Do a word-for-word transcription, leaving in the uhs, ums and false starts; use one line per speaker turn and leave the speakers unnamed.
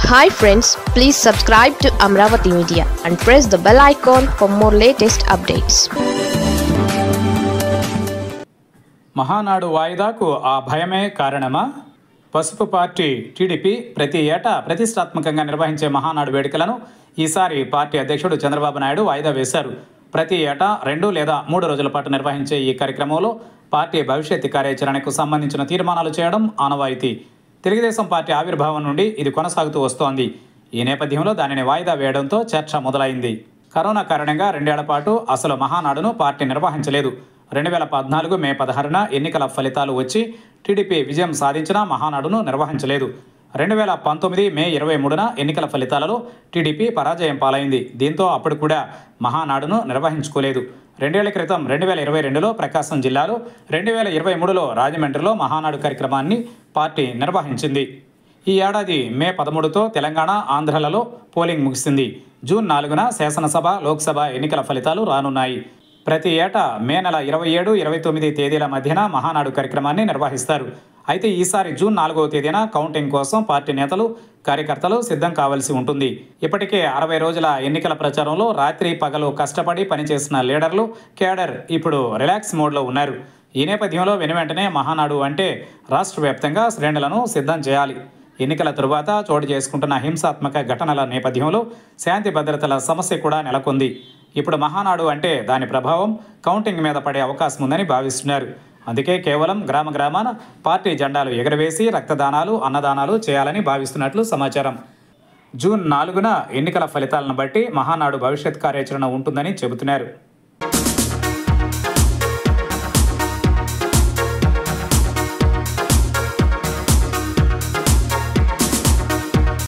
Hi friends, please subscribe to Amravati Media and press the bell icon for more latest updates.
Mahanadu వాయిదాకు ఆ భయమే కారణమా? పసుపు party TDP ప్రతి ఏటా ప్రతిష్టాత్మకంగా నిర్వహించే మహానాడు వేడుకలను ఈసారి పార్టీ అధ్యక్షుడు చంద్రబాబు నాయుడు వాయిదా వేశారు. ప్రతి ఏటా రెండు లేదా మూడు రోజుల పాటు నిర్వహించే ఈ కార్యక్రమంలో పార్టీ భవిష్యత్ కార్యాచరణకు సంబంధించిన తీర్మానాలు చేయడం ఆనవాయితీ. తెలుగుదేశం పార్టీ ఆవిర్భావం నుండి ఇది కొనసాగుతూ వస్తోంది. ఈ నేపథ్యంలో దానిని వాయిదా వేయడంతో చర్చ మొదలైంది. కరోనా కారణంగా రెండేళ్ల పాటు అసలు మహానాడును పార్టీ నిర్వహించలేదు. రెండు వేల పద్నాలుగు మే పదహారున ఎన్నికల ఫలితాలు వచ్చి టీడీపీ విజయం సాధించినా మహానాడును నిర్వహించలేదు. రెండు వేల పంతొమ్మిది మే ఇరవై మూడున ఎన్నికల ఫలితాలలో టీడీపీ పరాజయం పాలైంది. దీంతో అప్పుడు కూడా మహానాడును నిర్వహించుకోలేదు. రెండేళ్ల క్రితం రెండు వేల ఇరవై రెండులో ప్రకాశం జిల్లాలో, రెండు వేల ఇరవై మూడులో రాజమండ్రిలో మహానాడు కార్యక్రమాన్ని పార్టీ నిర్వహించింది. ఈ ఏడాది మే పదమూడుతో తెలంగాణ, ఆంధ్రలలో పోలింగ్ ముగిసింది. జూన్ నాలుగున శాసనసభ, లోక్సభ ఎన్నికల ఫలితాలు రానున్నాయి. ప్రతి ఏటా మే నెల ఇరవై ఏడు ఇరవై తొమ్మిది తేదీల మధ్యన మహానాడు కార్యక్రమాన్ని నిర్వహిస్తారు. అయితే ఈసారి జూన్ నాలుగవ తేదీన కౌంటింగ్ కోసం పార్టీ నేతలు, కార్యకర్తలు సిద్ధం కావాల్సి ఉంటుంది. ఇప్పటికే అరవై రోజుల ఎన్నికల ప్రచారంలో రాత్రి పగలు కష్టపడి పనిచేసిన లీడర్లు, కేడర్ ఇప్పుడు రిలాక్స్ మోడ్లో ఉన్నారు. ఈ నేపథ్యంలో వెనువెంటనే మహానాడు అంటే రాష్ట్ర వ్యాప్తంగా శ్రేణులను సిద్ధం చేయాలి. ఎన్నికల తరువాత చోటు చేసుకుంటున్న హింసాత్మక ఘటనల నేపథ్యంలో శాంతి భద్రతల సమస్య కూడా నెలకొంది. ఇప్పుడు మహానాడు అంటే దాని ప్రభావం కౌంటింగ్ మీద పడే అవకాశం ఉందని భావిస్తున్నారు. అందుకే కేవలం గ్రామ గ్రామాన పార్టీ జెండాలు ఎగరవేసి రక్తదానాలు, అన్నదానాలు చేయాలని భావిస్తున్నట్లు సమాచారం. జూన్ నాలుగున ఎన్నికల ఫలితాలను బట్టి మహానాడు భవిష్యత్ కార్యాచరణ ఉంటుందని చెబుతున్నారు.